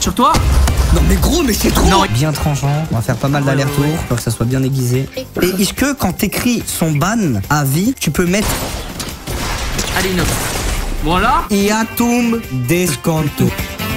Sur toi. Non mais gros, mais c'est trop. Non. Bien tranchant, on va faire pas mal d'allers-retours pour que ça soit bien aiguisé. Et est-ce que quand t'écris son ban à vie, tu peux mettre Allez, Inox. Voilà. Iatum desconto.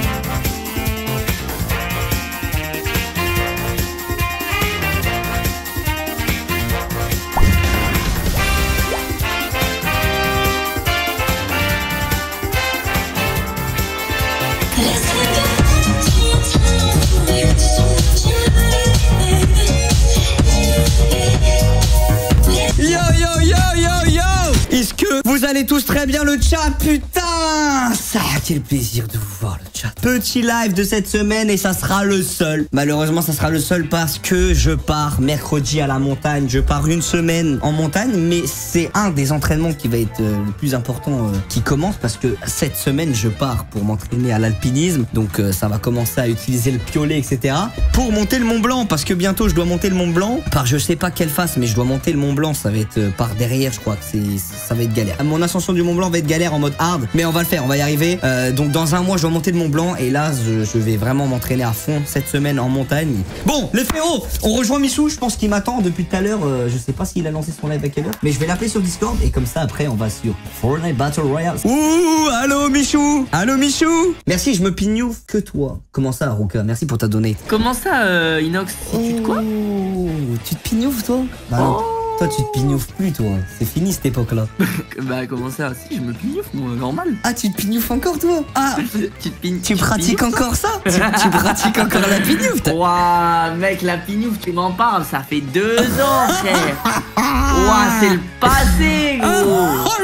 Est-ce que vous allez tous très bien le chat? Putain, ça, quel plaisir de vous voir le chat. Petit live de cette semaine et ça sera le seul. Malheureusement ça sera le seul parce que je pars mercredi à la montagne. Je pars une semaine en montagne, mais c'est un des entraînements qui va être le plus important qui commence, parce que cette semaine je pars pour m'entraîner à l'alpinisme. Donc ça va commencer à utiliser le piolet, etc. pour monter le Mont Blanc, parce que bientôt je dois monter le Mont Blanc par je sais pas quelle face, mais je dois monter le Mont Blanc. Ça va être par derrière, je crois que ça va être galère. Mon ascension du Mont Blanc va être galère en mode hard, mais on va le faire, on va y arriver. Donc dans un mois je dois monter le Mont Blanc et là je vais vraiment m'entraîner à fond cette semaine en montagne. Bon les frérots, on rejoint Michou, je pense qu'il m'attend depuis tout à l'heure. Je sais pas s'il a lancé son live à quelle heure, mais je vais l'appeler sur Discord et comme ça après on va sur Fortnite Battle Royale. Ouh, allô Michou. Allô Michou. Merci, je me pignouf que toi. Comment ça Ruka? Merci pour ta donate. Comment ça, Inox? Tu te quoi? Tu te pignoufs toi? Bah non. Toi tu te pignoufs plus toi, c'est fini cette époque là. Bah comment ça? Si je me pignouffe moi, normal. Ah tu te pignoufs encore toi? Ah tu pratiques encore ça? Tu pratiques encore la pignouf? Ouah mec, la pignouf tu m'en parles, ça fait 2 ans frère. Ouah c'est le passé gros. Oh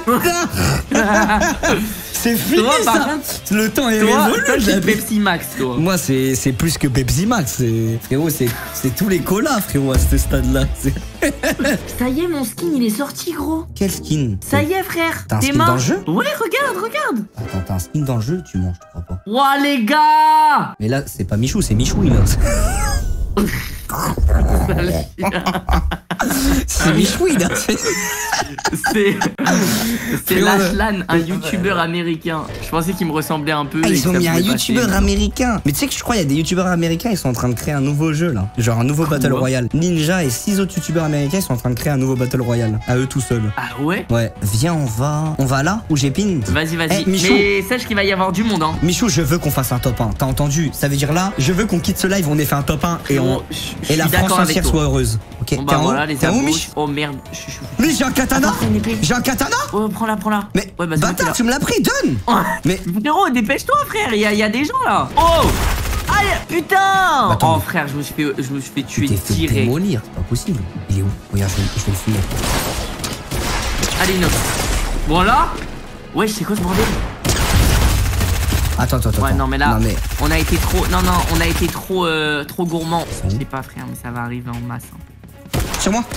le bâtard. C'est fini toi, ça. Le temps est révolu. Toi j'ai Pepsi Max toi. Moi c'est plus que Pepsi Max. Frérot c'est tous les colas frérot à ce stade là. Ça y est mon skin il est sorti gros. Quel skin? Ça y est frère. T'as un skin dans le jeu? Ouais regarde. Attends, t'as un skin dans le jeu? Tu manges, je crois pas. Ouah les gars. Mais là c'est pas Michou, c'est Michoui là. C'est Michoui là. C'est Lashlan, un youtubeur américain. Je pensais qu'il me ressemblait un peu. Ah, ils ont mis un youtubeur américain. Mais tu sais que je crois qu'il y a des youtubeurs américains, ils sont en train de créer un nouveau jeu là. Genre un nouveau Battle Royale. Ninja et 6 autres youtubeurs américains, ils sont en train de créer un nouveau Battle Royale. À eux tout seuls. Ah ouais? Ouais. Viens, on va là où j'ai pin. Vas-y. Hey, Michou. Mais sache qu'il va y avoir du monde hein. Michou, je veux qu'on fasse un top 1. T'as entendu? Ça veut dire là, je veux qu'on quitte ce live, on ait fait un top 1 et la France entière soit heureuse. Ok, bon, bah, voilà, les où Mich? Oh merde, Mais j'ai un katana. Attends, j'ai un katana. Oh prends-la. Mais ouais, bah, bâtard, tu me l'as pris, donne. Mais frérot, dépêche-toi frère, il y a des gens là. Oh aïe, putain. Bah, oh frère, je me suis fait tuer direct. Démolir, c'est pas possible. Il est où? Regarde, je vais le fumer. Allez Inox. Voilà. Ouais, c'est quoi ce bordel? Attends. Ouais, non, mais là, on a été trop. Non, on a été trop gourmand. Je sais pas, frère, mais ça va arriver en masse. Hein. Sur moi.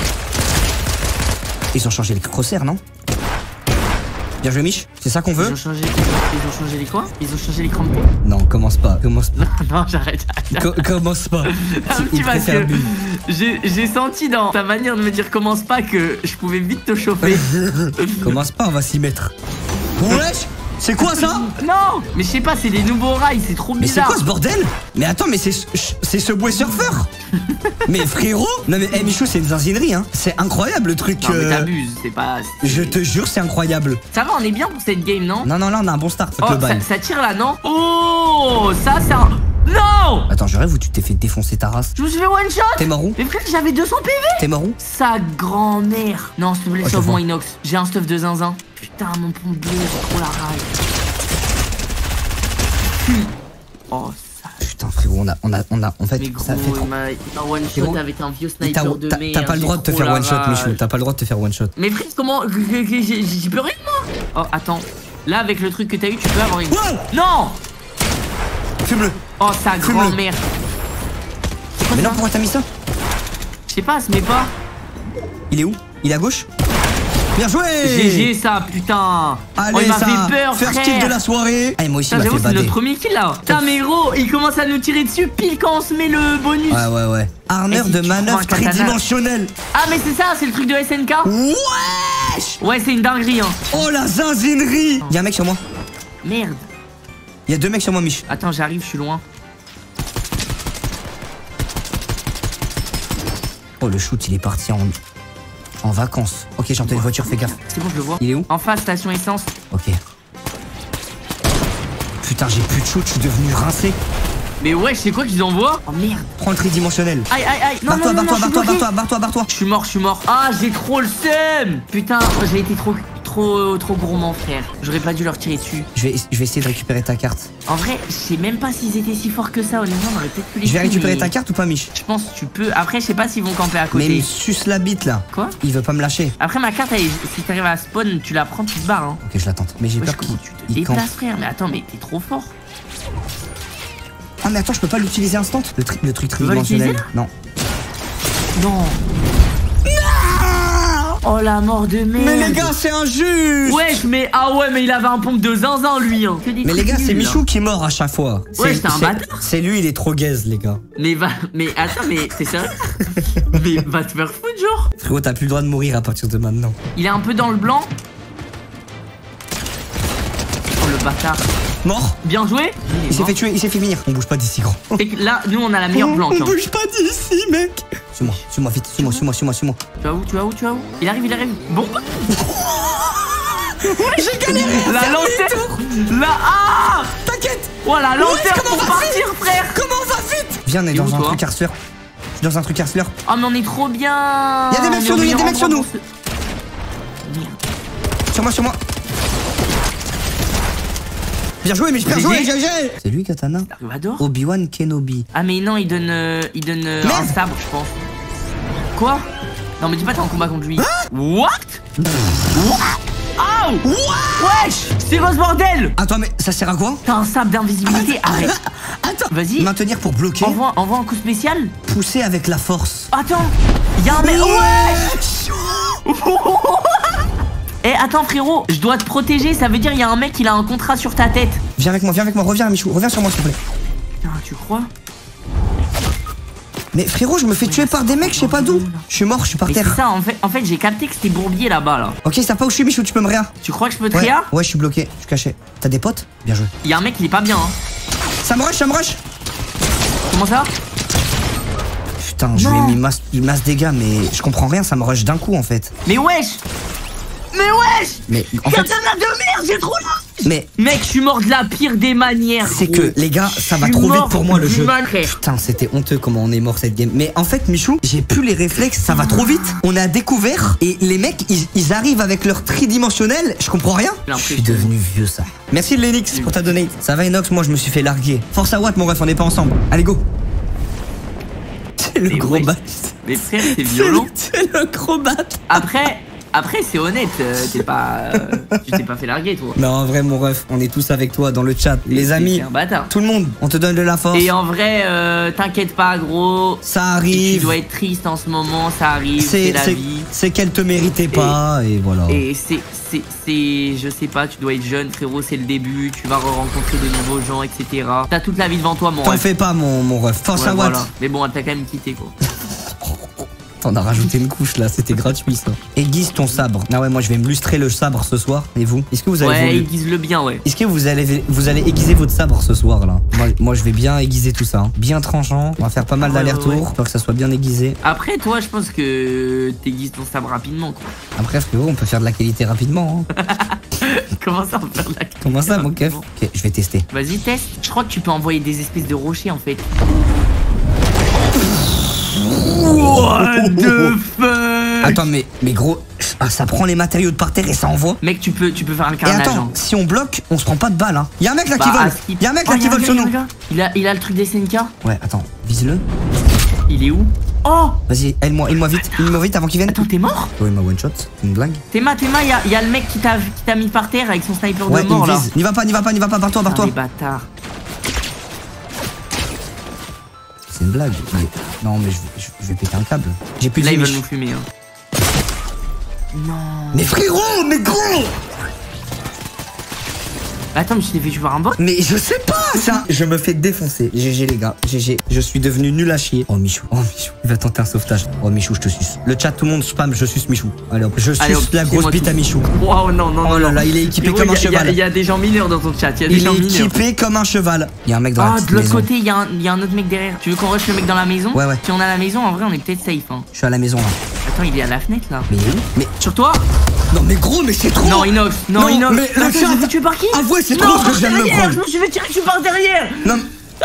Ils ont changé les crosshairs, non? Bien joué, Mich. C'est ça qu'on veut? Ils ont changé les quoi? Ils ont changé l'écran de thé? Non, commence pas. Non, j'arrête. Commence pas. Un petit parce que j'ai senti dans ta manière de me dire commence pas que je pouvais vite te chauffer. Commence pas, on va s'y mettre. Wesh! C'est quoi ça? Non, mais je sais pas, c'est des nouveaux rails, c'est trop bizarre. Mais c'est quoi ce bordel? Mais attends, mais c'est Subway Surfer. Mais frérot, non mais Michou, c'est une zinzinerie hein. C'est incroyable le truc. Non mais t'abuses, c'est pas. Je te jure, c'est incroyable. Ça va, on est bien pour cette game, non? Non, là on a un bon start. Ça tire là, non? Oh, ça c'est un. Non! Attends, je rêve où tu t'es fait défoncer ta race. Je me suis fait one shot. T'es mort où? Mais frère, j'avais 200 PV. T'es mort où? Sa grand-mère. Non, s'il te plaît, sauve-moi Inox. J'ai un stuff de zinzin. Putain, mon pompier, j'ai trop la rage. Oh, ça. Putain, frérot, on a en fait. Mais gros, ça fait trop... il m'a one shot avec un vieux sniper de merde. T'as pas le droit de te faire one shot, Michou. T'as pas le droit de te faire one shot. Mais frère, comment? J'ai plus rien, moi. Oh, attends. Là, avec le truc que t'as eu, tu peux avoir une. Wow. Non! Fume-le. Oh, sa grand-mère. Mais non, pourquoi t'as mis ça? Je sais pas, se met pas. Il est où? Il est à gauche? Bien joué! GG ça, putain! Allez, oh, il m'a fait peur, first kill de la soirée! Allez, moi aussi, il m'a fait bader. C'est notre premier kill là! Putain, mais gros, il commence à nous tirer dessus pile quand on se met le bonus! Ouais. Armure de manœuvre tridimensionnelle! Ah, mais c'est ça, c'est le truc de SNK? Wesh! Ouais, c'est une dinguerie, hein! Oh la zinzinerie! Y'a un mec sur moi! Merde! Il y a 2 mecs sur moi, Mich. Attends, j'arrive, je suis loin. Oh, le shoot, il est parti en vacances. Ok, j'entends une voiture, fais gaffe. C'est bon, je le vois. Il est où? En face, station essence. Ok. Putain, j'ai plus de shoot, je suis devenu rincé. Mais ouais, c'est quoi qu'ils envoient? Oh merde. Prends le tridimensionnel. Aïe, aïe, aïe. Non, Barre-toi, non, non, barre-toi, je suis barre-toi, bloqué. barre-toi, barre-toi. Je suis mort. Ah, j'ai trop le seum. Putain, j'ai été trop gourmand, frère. J'aurais pas dû leur tirer dessus. Je vais essayer de récupérer ta carte. En vrai, je sais même pas s'ils étaient si forts que ça. Honnêtement, on aurait peut-être pu les Je vais tuer, récupérer mais ta carte ou pas, Mich? Je pense que tu peux. Après, je sais pas s'ils vont camper à Mais il côté. me suce la bite là. Quoi? Il veut pas me lâcher. Après, ma carte, si t'arrives à spawn, tu la prends, tu te barres. Hein. Ok, je l'attends. Mais j'ai Wesh, peur comment tu te qu'il campe. déplaces, frère? Mais attends, mais t'es trop fort. Ah, mais attends, je peux pas l'utiliser instant? Le truc pas tridimensionnel. l'utiliser, Non. Non. Oh la mort de merde. Mais les gars, c'est injuste. Wesh, mais ah ouais, mais il avait un pompe de zinzin lui. Hein. Mais les gars, c'est Michou qui est mort à chaque fois. Ouais, c'est un bâtard. C'est lui, il est trop gaze, les gars. Mais attends, mais c'est sérieux? Mais va te faire foutre, genre. Frérot, t'as plus le droit de mourir à partir de maintenant. Il est un peu dans le blanc. Oh le bâtard. Mort. Bien joué. Il s'est fait tuer, il s'est fait finir. On bouge pas d'ici, gros. C'est que là, nous on a la meilleure planque. On Hein. bouge pas d'ici, mec. Suis-moi, vite, suis-moi. Tu vas où? Il arrive. Bon. J'ai galéré. La lenteur. Ah. T'inquiète. Oh la lenteur comment pour on va partir, frère. Comment on va vite? Viens, on est Et où, dans un toi truc harceleur. Je suis dans un truc harceleur. Oh mais on est trop bien. Il y a des mecs sur nous, il y a des mecs sur nous. Merde. Sur moi. Bien joué, mais bien joué, GG. C'est lui, Katana. Dark Obi-Wan Kenobi. Ah mais non, il donne un sabre, je pense. Quoi? Non mais dis pas t'es en combat contre lui. What? Oh! Wesh! C'est quoi ce bordel? Attends, mais ça sert à quoi? T'as un sabre d'invisibilité, arrête. Attends. Vas-y. Maintenir pour bloquer. Envoie un coup spécial. Pousser avec la force. Attends. Y'a un mec. Wesh! Eh attends frérot, je dois te protéger, ça veut dire il y a un mec il a un contrat sur ta tête. Viens avec moi, reviens Michou, reviens sur moi s'il te plaît. Putain, tu crois? Mais frérot, je me fais tuer par des mecs, je sais pas d'où. Je suis mort, je suis par Mais c'est terre. ça, en fait j'ai capté que c'était bourbier là-bas là. Ok, ça pas où je suis, Michou, tu peux me réa. Tu crois que je peux te Ouais, réa? ouais, je suis bloqué, je suis caché. T'as des potes? Bien joué. Il y a un mec il est pas bien hein. Ça me rush. Comment ça? Putain, je lui ai mis masse dégâts, mais je comprends rien, ça me rush d'un coup en fait. Mais wesh! Mais en fait, Katana de merde, j'ai trop là! mais Mec, je suis mort de la pire des manières. c'est gros. que les gars, ça va Je suis trop vite mort pour moi le du jeu. mal, frère. Putain, c'était honteux comment on est mort cette game. Mais en fait, Michou, j'ai plus les réflexes, ça va trop vite. On a découvert et les mecs, ils arrivent avec leur tridimensionnel. Je comprends rien. Je suis devenu vieux ça. Merci Lenix pour ta donate. Ça va Inox, moi je me suis fait larguer. Force à Watt mon ref, on est pas ensemble. Allez go. C'est le Mais gros ouais. bat. Mais frère, c'est violent. C'est le gros bat. Après c'est honnête, tu t'es pas fait larguer toi. Non, en vrai, mon ref, on est tous avec toi dans le chat. Les amis, C'est un bâtard. tout le monde, on te donne de la force. Et en vrai, t'inquiète pas gros. Ça Tu arrive. dois être triste en ce moment, ça arrive, c'est la vie. C'est qu'elle te méritait pas, et voilà. Et je sais pas, tu dois être jeune frérot, c'est le début, tu vas rencontrer de nouveaux gens, etc. T'as toute la vie devant toi mon T'en ref. fais pas, mon ref. Force Ouais, à Watt. voilà. Mais bon, elle t'a quand même quitté quoi. T'en as rajouté une couche là, c'était gratuit ça. Aiguise ton sabre. Ah ouais, moi je vais me lustrer le sabre ce soir. Et vous? Est-ce que vous avez Ouais, voulu... aiguise-le bien, ouais. Est-ce que vous allez aiguiser votre sabre ce soir là? Moi je vais bien aiguiser tout ça. Hein. Bien tranchant. On va faire pas mal d'allers-retours pour que ça soit bien aiguisé. Après, toi, je pense que t'aiguises ton sabre rapidement quoi. Après frérot, on peut faire de la qualité rapidement. Hein. Comment ça, on peut faire de la Comment ça mon keuf? Ok, je vais tester. Vas-y, teste. Je crois que tu peux envoyer des espèces de rochers en fait. What the fuck? Attends, mais gros, ça prend les matériaux de par terre et ça envoie. Mec, tu peux faire un Et carnage. attends, hein. si on bloque, on se prend pas de balles. Hein. Y'a un mec là qui vole. Y'a un mec là qui vole sur nous. Il a le truc des SNK. Ouais, attends, vise-le. Il est où? Oh! Vas-y, aide-moi vite avant qu'il vienne. Attends, t'es mort? Ouais, ma one shot, c'est une blague. Théma, y a le mec qui t'a mis par terre avec son sniper Ouais, de mort il me là. vise. N'y va pas, barre-toi. Ah, les bâtards. C'est une blague. Non, mais je vais péter un câble. J'ai plus de Là, ils vie, veulent Mich. nous fumer. Hein. Non. Mais frérot, mais gros! Attends, mais tu t'es fait tuer par un bot? Mais je sais pas ça. Je me fais défoncer. GG les gars, GG. Je suis devenu nul à chier. Oh Michou, il va tenter un sauvetage. Oh Michou, je te suce. Le chat, tout le monde spam, je suce Michou. Allez hop, je suce la grosse bite à Michou. Waouh, non, non, oh là là, il est équipé comme un cheval. Il y a des gens mineurs dans ton chat. Il est équipé comme un cheval. Il y a un mec dans la maison. Ah, de l'autre côté, il y a un autre mec derrière. Tu veux qu'on rush le mec dans la maison? Ouais. Si on a la maison, en vrai, on est peut-être safe. Hein. Je suis à la maison là. Attends, il est à la fenêtre là. Mais où? Mais sur toi? Non mais gros, mais c'est trop. Non, Inox. Non, Inox. Mais le chat. Tu tué par qui? Ah ouais, c'est trop ce que je viens de me prendre. Je me suis fait tirer dessus par derrière. Non.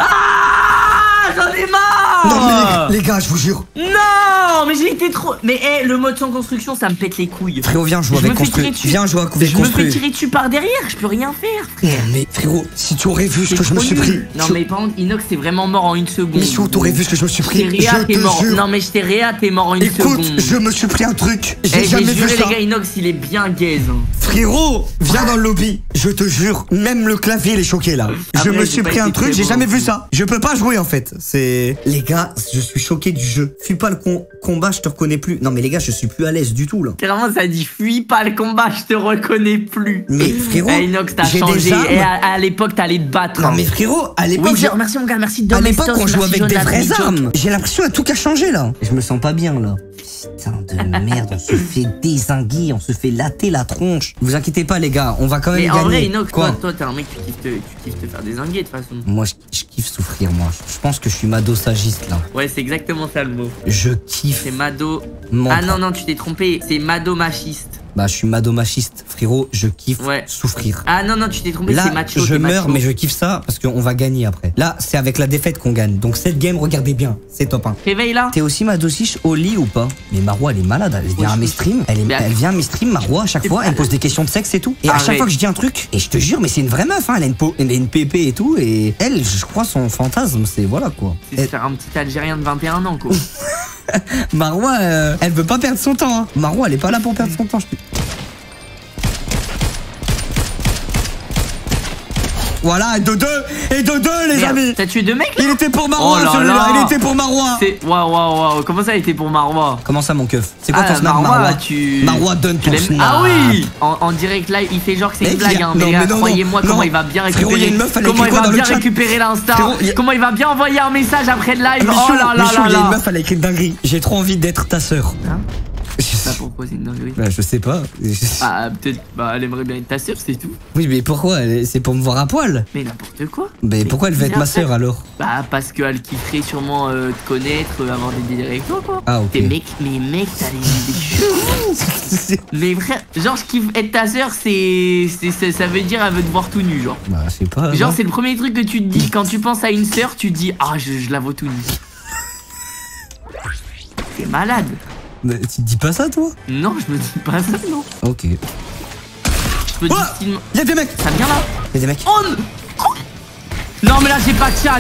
Ah, j'en ai marre. Non mais les gars, je vous jure. Non, mais j'ai été trop. Mais le mode sans construction, ça me pète les couilles. Frérot, viens jouer avec construction. Viens jouer avec construction. Je me fais tirer dessus par derrière, je peux rien faire. Non mais frérot, si tu aurais vu ce que je me suis pris. Non mais par contre, Inox c'est vraiment mort en une seconde. Michou, t'aurais vu ce que je me suis pris. Je te jure. Non mais je t'ai réa, t'es mort en une seconde. Écoute, je me suis pris un truc. J'ai jamais vu ça. Les gars, Inox il est bien gaze. Frérot, viens dans le lobby. Je te jure, même le clavier il est choqué là. Je me suis pris un truc, j'ai jamais vu ça. Je peux pas jouer en fait. C'est. Les gars, je suis choqué du jeu. Fuis pas le combat, je te reconnais plus. Non mais les gars, je suis plus à l'aise du tout là. Clairement ça dit fuis pas le combat, je te reconnais plus. Mais frérot, Inox t'as changé. Et à l'époque t'allais te battre. Non mais frérot, à l'époque. Oui, merci mon gars, merci de à l'époque on jouait avec des vraies armes. J'ai l'impression que tout a changé là. Je me sens pas bien là. Putain de merde, on se fait dézinguer, on se fait latter la tronche. Vous inquiétez pas les gars, on va quand même gagner. Mais en vrai Inox, toi t'es un mec tu kiffes te faire dézinguer de toute façon. Moi je kiffe souffrir moi. Je pense que je suis madossagiste là. Ouais c'est exactement ça le mot. Je kiffe. C'est mado. Ah non tu t'es trompé, c'est madomachiste. Bah je suis madomachiste frérot, je kiffe souffrir. Ah non tu t'es trompé, là, c'est macho. Je meurs mais je kiffe ça parce qu'on va gagner après. Là c'est avec la défaite qu'on gagne. Donc cette game regardez bien, c'est top 1. Réveille là. T'es aussi madossiche au lit ou pas? Mais Marwa elle est malade, elle vient à mes streams. Elle vient à mes streams Marwa à chaque fois, elle me pose des questions de sexe et tout. Et à chaque fois que je dis un truc, et je te jure mais c'est une vraie meuf hein, elle a une pépé et tout. Et elle je crois son fantasme c'est voilà quoi. C'est faire un petit Algérien de 21 ans quoi. Marwa elle veut pas perdre son temps hein. Marwa elle est pas là pour perdre son temps Voilà, et de deux les amis. T'as tué deux mecs là? Il était pour Marwa celui-là, il était pour Marwa. Waouh, comment ça il était pour Marwa? Comment ça mon keuf? C'est quoi ton snap Marwa? Marwa donne ton snap. Ah oui. En direct live, il fait genre que c'est une blague hein. Mais croyez-moi comment il va bien récupérer. Comment il va bien récupérer l'insta. Comment il va bien envoyer un message après le live. Oh là là là là. Il y a une meuf, elle a écrit une dinguerie. J'ai trop envie d'être ta sœur. Je sais pas pourquoi c'est une dinguerie. Bah je sais pas. Ah peut-être elle aimerait bien être ta sœur c'est tout. Oui mais pourquoi? C'est pour me voir à poil. Mais n'importe quoi. Mais pourquoi elle veut être ma sœur alors? Bah parce qu'elle kifferait sûrement te connaître, avoir des délires avec toi quoi. Ah ok. Mais mec t'as des cheveux. Mais frère, genre je kiffe être ta sœur ça veut dire elle veut te voir tout nu genre. Bah je sais pas. Genre c'est le premier truc que tu te dis quand tu penses à une sœur, tu te dis ah je la vois tout nu. T'es malade. Mais tu te dis pas ça toi? Non je me dis pas ça non. Ok. Je me dis y'a des mecs. Ça vient là. Y'a des mecs. Oh non mais là j'ai pas de chat.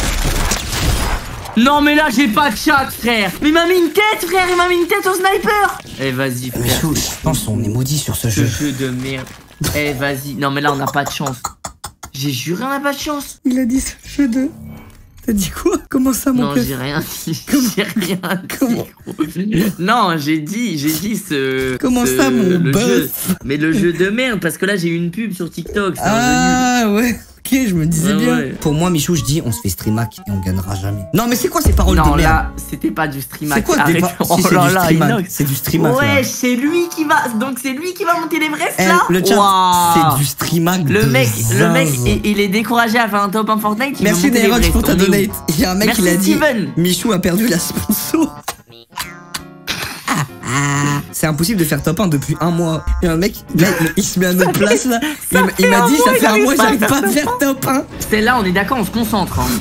Non mais là j'ai pas de chat frère. Mais il m'a mis une tête frère, il m'a mis une tête au sniper. Eh vas-y frère. Mais je pense qu'on est maudit sur ce jeu. Ce jeu de merde. Eh vas-y. Non mais là on n'a pas de chance. J'ai juré on n'a pas de chance. Il a dit ce jeu de... T'as dit quoi? Comment ça mon keuf? Non j'ai rien dit. J'ai rien dit. Non j'ai dit ce... Comment ça mon bœuf? Mais le jeu de merde parce que là j'ai eu une pub sur TikTok. Ah ouais. Ok, je me disais bien. Ouais. Pour moi, Michou, je dis, on se fait streamac et on gagnera jamais. Non, mais c'est quoi ces paroles de merde? Non, là, c'était pas du streamac. C'est quoi des paroles? Si, là, c'est du streamac. Ouais, c'est lui qui va. Donc, c'est lui qui va monter l'Everest là. Le chat, c'est du streamac. Le mec, il est découragé à faire un top en Fortnite. Merci Nerox pour ta donate. Il y a un mec qui a dit, Steven. Michou a perdu la sponsor. C'est impossible de faire top 1 depuis un mois. Et un mec, là, il se met à notre place là. Il m'a dit, ça fait un mois, j'arrive pas à faire top 1. C'est là, on est d'accord, on se concentre. Hein.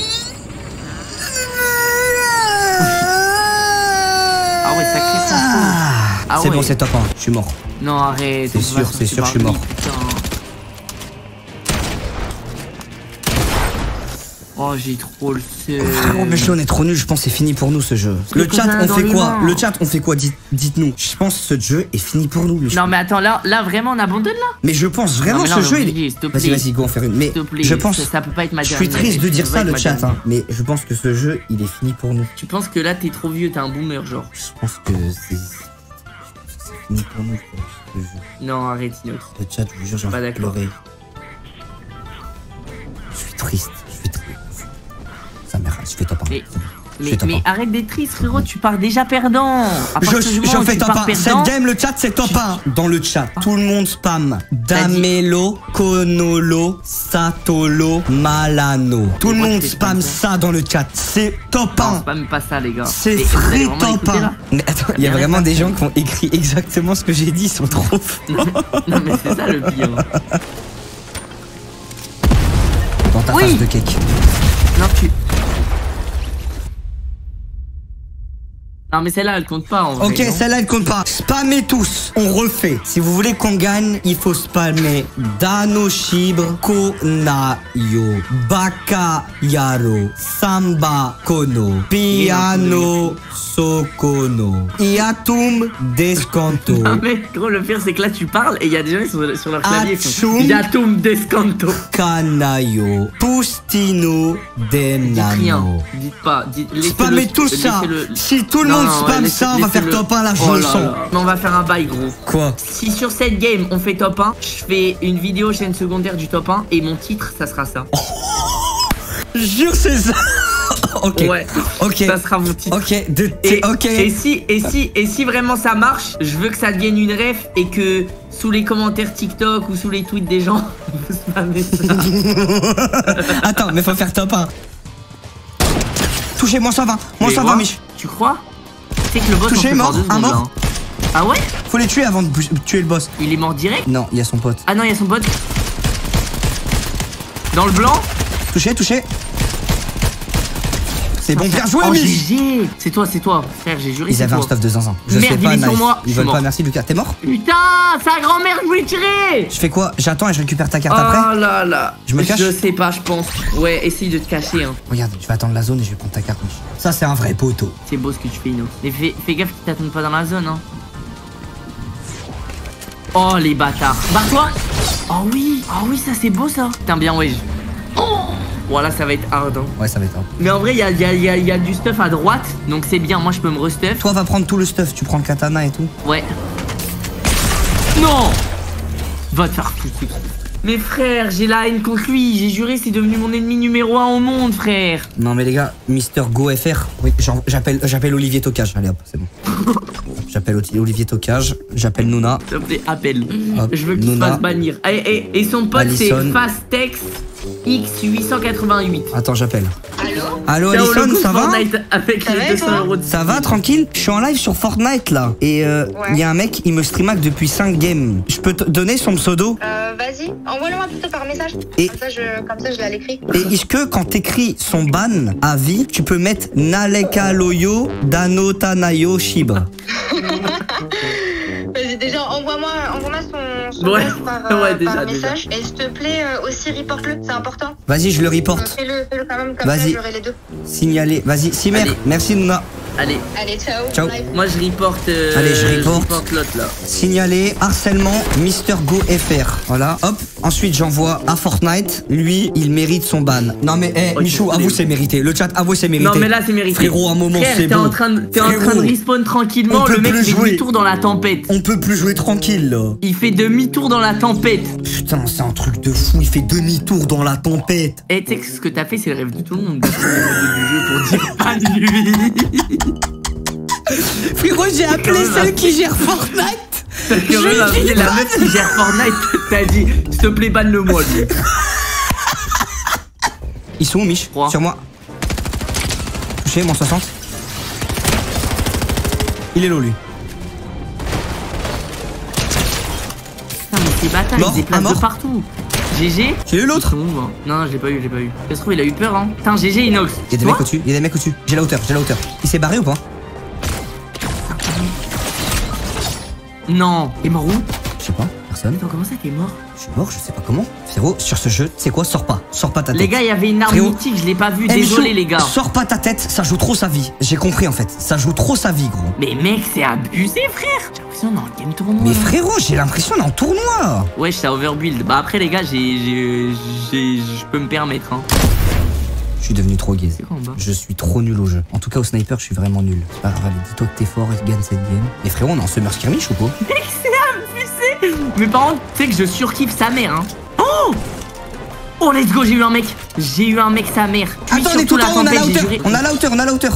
Ah ouais, sacré ça. C'est bon, c'est top 1. Je suis mort. Non, arrête. C'est sûr, je suis mort. Oh, j'ai trop le seum. Oh, mais on est trop nuls, je pense que c'est fini pour nous ce jeu. Le chat, on fait quoi? Le chat, on fait quoi? Dites-nous. Je pense que ce jeu est fini pour nous. Non, mais attends, là vraiment, on abandonne là. Mais je pense vraiment que ce jeu, Vas-y, go, on fait une. Mais je pense. Ça peut pas être ma dernière. Je suis triste de dire ça, le chat, hein. Mais je pense que ce jeu, il est fini pour nous. Tu penses que là, t'es trop vieux, t'es un boomer, genre? Je pense que c'est fini pour nous, ce jeu. Non, arrête, Inox. Le chat, je vous jure, j'ai envie de pleurer. triste. Ça merde, je fais top 1. Mais arrête d'être triste, frérot, tu pars déjà perdant. Je fais top 1. Cette game, le chat, c'est top 1. Dans le chat, tout le monde spam. Damelo, Konolo, Satolo, Malano. Tout le monde spam ça dans le chat. C'est top 1. Non, spam pas ça, les gars. C'est free top 1. Mais attends, il y a vraiment des gens qui ont écrit exactement ce que j'ai dit. Ils sont trop forts. Non, mais c'est ça le pire. Dans ta face de cake. Non, Non mais celle-là elle compte pas en vrai. Ok, celle-là elle compte pas. Spammez tous. On refait. Si vous voulez qu'on gagne, il faut spammer Dano Shibre, Konayo, Bakayaro, Samba Kono, Piano Sokono, Iatum Descanto. Non mais gros, le pire c'est que là tu parles et il y a des gens qui sont sur leur clavier. Iatum Descanto. Kanayo, Pustino Denano. Dites pas. Spammez tout ça. Si tout le monde spam ça, on va faire top 1 là, je le sens. Mais on va faire un bail gros. Quoi? Si sur cette game on fait top 1, je fais une vidéo chaîne secondaire du top 1 et mon titre ça sera ça. Jure c'est ça. Ok. Ouais. Ok. Ça sera mon titre. Ok. Ok. Et si vraiment ça marche, je veux que ça devienne une ref et que sous les commentaires TikTok ou sous les tweets des gens, vous spammez ça. Attends, mais faut faire top 1. Touché, moins 120. Moins 120, Mich. Tu crois? Tu sais que le boss touché, mort, un mort. Ah ouais? Faut les tuer avant de tuer le boss. Il est mort direct? Non, il y a son pote. Ah non, il y a son pote. Dans le blanc? Touché. C'est bon, bien joué, Mich. C'est toi, frère, j'ai juré. Ils avaient un stuff de zinzin. Je sais pas, nice. Ils veulent pas, merci Lucas. T'es mort? Putain, sa grand-mère, je voulais tirer. Je fais quoi? J'attends et je récupère ta carte après? Oh là là. Je me cache? Je sais pas, je pense. Ouais, essaye de te cacher. Hein. Regarde, je vais attendre la zone et je vais prendre ta carte, Mich. Ça, c'est un vrai poteau. C'est beau ce que tu fais, Ino. Mais fais gaffe qu'ils t'attendent pas dans la zone, hein. Oh, les bâtards. Barre-toi. Oh oui, ça c'est beau ça. Putain, bien, ouais. Voilà, ça va être hard. Hein. Ouais, ça va être hard. Mais en vrai, il y a du stuff à droite, donc c'est bien. Moi, je peux me restuff. Toi, va prendre tout le stuff. Tu prends le katana et tout. Ouais. Non. Va te faire foutre. Mais frère, j'ai la haine contre lui. J'ai juré, c'est devenu mon ennemi numéro 1 au monde, frère. Non, mais les gars, Mister GoFR. Oui, j'appelle Olivier Tocage. Allez hop, c'est bon. J'appelle Olivier Tocage. J'appelle Nouna. S'il te plaît, appelle. Hop, je veux qu'il se fasse bannir. Et son pote, c'est Fastex X888. Attends, j'appelle. Allô, Alison, ça va? Avec les 200 € de... Ça va, tranquille? Je suis en live sur Fortnite là. Et il y a un mec, il me streamac depuis 5 games. Je peux te donner son pseudo? Vas-y, envoie-le-moi plutôt par message. Comme ça, je l'ai à l'écrit. Et est-ce que quand t'écris son ban à vie, tu peux mettre Naleka Loyo Dano Tanayo Shiba? Vas-y, déjà, envoie-moi son ouais. par message. Et s'il te plaît, aussi reporte-le, c'est important. Vas-y, je le reporte. Fais-le quand même, comme ça j'aurai les deux. Signalé. Vas-y, Simer. Merci Nouna. Allez, ciao. Moi je reporte. Allez, je reporte l'autre là. Signalé, harcèlement, Mister GoFR. Voilà, hop. Ensuite, j'envoie à Fortnite. Lui, il mérite son ban. Non mais, Michou, avoue c'est mérité. Le chat, avoue c'est mérité. Non mais là c'est mérité. Frérot, un moment c'est bon. T'es en train de respawn tranquillement. Le mec fait demi-tour dans la tempête. On peut plus jouer tranquille là. Il fait demi-tour dans la tempête. Putain, c'est un truc de fou. Il fait demi-tour dans la tempête. Et tu sais que ce que t'as fait, c'est le rêve de tout le monde. Du jeu pour dire pas de lui. Frérot, j'ai appelé celle qui gère Fortnite. T'as la meuf qui gère Fortnite. T'as dit, s'il te plaît, banne-le-moi, lui. Ils sont où, Mich? Sur moi. Touché, mon 60. Il est low, lui. Putain, mais ces bâtards, ils se déplacent de partout. GG. J'ai eu l'autre. Non, je l'ai pas eu. Ça se trouve, il a eu peur, hein. Putain, GG, Inox. Il y a des mecs au-dessus. J'ai la hauteur. Il s'est barré ou pas? Non. T'es mort où? Je sais pas, personne. Attends, comment ça t'es mort? Je suis mort, je sais pas comment. Frérot, sur ce jeu, tu sais quoi? Sors pas ta tête. Les gars, il y avait une arme mythique, je l'ai pas vue. Désolé, les gars. Sors pas ta tête, ça joue trop sa vie. J'ai compris en fait. Ça joue trop sa vie, gros. Mais mec, c'est abusé, frère. J'ai l'impression d'en game tournoi. Mais frérot, j'ai l'impression d'en tournoi. Ouais, j'étais overbuild. Bah après, les gars, je peux me permettre, hein. Je suis devenu trop gaze. Je suis trop nul au jeu. En tout cas, au sniper, je suis vraiment nul. C'est pas grave, dis-toi que t'es fort et que gagne cette game. Mais frérot, on est en summer skirmish ou quoi? Mec, c'est abusé. Mais par contre, tu sais que je surkiffe sa mère, hein. Oh! Oh, let's go, j'ai eu un mec. J'ai eu un mec, sa mère. Attends, on est tout en haut, on a la hauteur. On a la hauteur, on a la hauteur.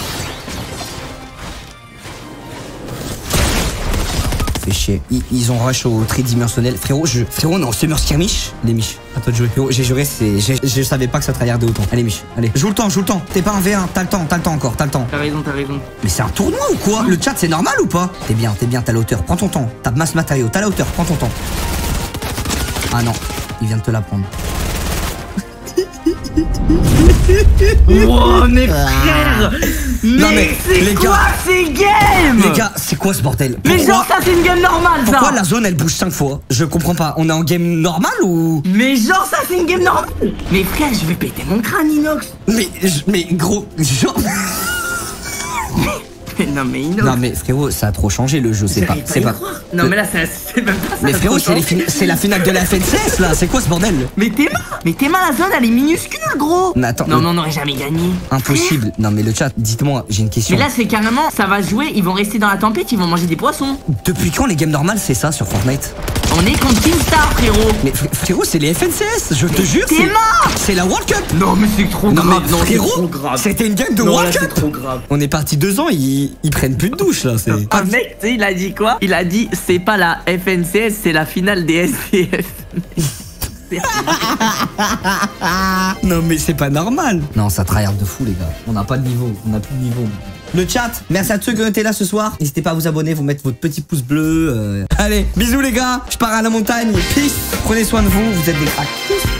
Fait chier. Ils ont rush au tridimensionnel. Frérot, frérot, on est en summer skirmish. Allez, Mich. À toi de jouer. Frérot, j'ai juré, je savais pas que ça tryhardait autant. Allez, Mich. Allez. Joue le temps, joue le temps. T'es pas un V1. T'as le temps encore. T'as le temps. T'as raison. Mais c'est un tournoi ou quoi? Le chat, c'est normal ou pas? T'es bien, t'as la hauteur. Prends ton temps. T'as masse matériaux. T'as la hauteur. Prends ton temps. Ah non. Il vient de te la prendre. Wow, mes frères! Mais c'est quoi ces games? Les gars, c'est quoi ce bordel? Mais genre ça c'est une game normale ça! Pourquoi la zone elle bouge 5 fois? Je comprends pas, on est en game normal ou? Mais genre ça c'est une game normale! Mais frère, je vais péter mon crâne, Inox! Mais gros, genre... Non mais Inox. Non mais frérot, ça a trop changé le jeu, c'est pas. Non mais là c'est même pas ça. Mais frérot, c'est la finale de la FNCS là, c'est quoi ce bordel? Mais t'es mal, la zone elle est minuscule gros. Mais attends. Non, on n'aurait jamais gagné. Impossible. Non mais le chat, dites-moi, j'ai une question. Mais là c'est carrément, ça va jouer, ils vont rester dans la tempête, ils vont manger des poissons. Depuis quand les games normales c'est ça sur Fortnite? On est contre Teamstar frérot. Mais frérot, c'est les FNCS, je te jure. T'es mort. C'est la World Cup. Non mais c'est trop grave. Non frérot, c'était une game de World Cup. Trop grave. On est parti 2 ans, ils prennent plus de douche là. Un mec, tu sais, il a dit quoi? Il a dit c'est pas la FNCS, c'est la finale des SDF. Non mais c'est pas normal. Non, ça tryhard de fou les gars. On n'a pas de niveau, on n'a plus de niveau. Le chat, merci à tous ceux qui ont été là ce soir. N'hésitez pas à vous abonner, vous mettre votre petit pouce bleu. Allez, bisous les gars, je pars à la montagne. Peace, prenez soin de vous, vous êtes des cracks.